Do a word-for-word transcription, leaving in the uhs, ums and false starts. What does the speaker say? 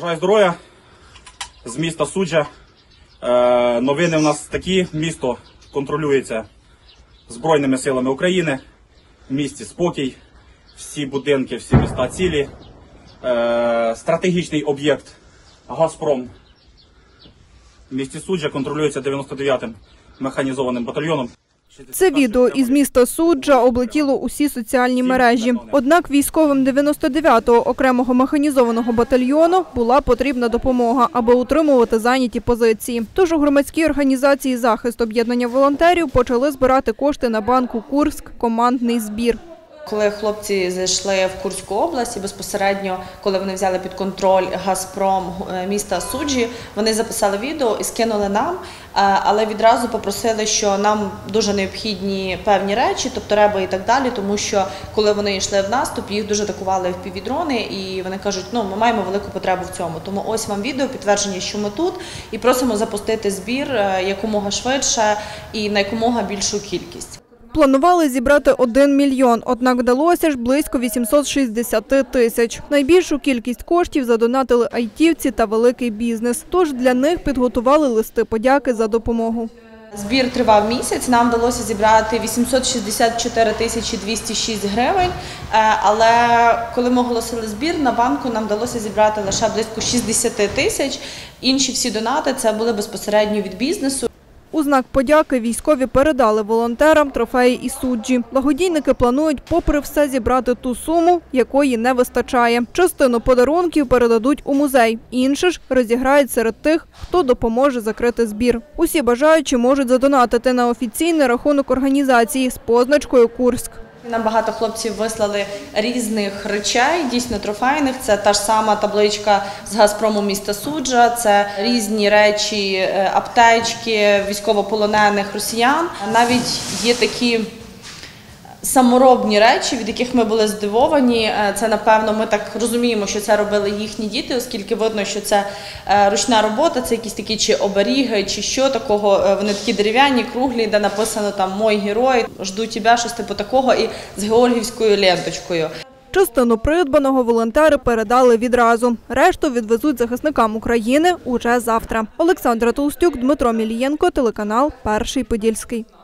Бажаю здоров'я з міста Суджа. Новини в нас такі. Місто контролюється Збройними силами України. В місті спокій. Всі будинки, всі міста цілі. Стратегічний об'єкт «Газпром» в місті Суджа контролюється дев'яносто дев'ятим механізованим батальйоном. Це відео із міста Суджа облетіло усі соціальні мережі. Однак військовим дев'яносто дев'ятого окремого механізованого батальйону була потрібна допомога, аби утримувати зайняті позиції. Тож у громадській організації «Захист» об'єднання волонтерів почали збирати кошти на банку «Курськ» командний збір. Коли хлопці зайшли в Курську область і безпосередньо, коли вони взяли під контроль «Газпром» міста Суджі, вони записали відео і скинули нам, але відразу попросили, що нам дуже необхідні певні речі, тобто реби і так далі, тому що коли вони йшли в наступ, їх дуже атакували еф пі ві-дрони і вони кажуть, ну ми маємо велику потребу в цьому. Тому ось вам відео, підтвердження, що ми тут і просимо запустити збір якомога швидше і на якомога більшу кількість. Планували зібрати один мільйон, однак вдалося ж близько вісімсот шістдесят тисяч. Найбільшу кількість коштів задонатили айтівці та великий бізнес. Тож для них підготували листи подяки за допомогу. Збір тривав місяць, нам вдалося зібрати вісімсот шістдесят чотири тисячі двісті шість гривень, але коли ми оголосили збір, на банку нам вдалося зібрати лише близько шістдесят тисяч. Інші всі донати – це були безпосередньо від бізнесу. У знак подяки військові передали волонтерам трофеї із Суджі. Благодійники планують попри все зібрати ту суму, якої не вистачає. Частину подарунків передадуть у музей, інше ж розіграють серед тих, хто допоможе закрити збір. Усі бажаючі можуть задонатити на офіційний рахунок організації з позначкою «Курськ». Нам багато хлопців вислали різних речей, дійсно трофейних. Це та ж сама табличка з «Газпрому» міста Суджа, це різні речі, аптечки військовополонених росіян. Навіть є такі саморобні речі, від яких ми були здивовані. Це, напевно, ми так розуміємо, що це робили їхні діти, оскільки видно, що це ручна робота, це якісь такі чи оберіги, чи що такого. Вони такі дерев'яні, круглі, де написано там «Мой герой», «Жду тебе», щось типу такого, і з георгіївською ленточкою. Частину придбаного волонтери передали відразу. Решту відвезуть захисникам України уже завтра. Олександра Толстюк, Дмитро Мілієнко, телеканал «Перший Подільський».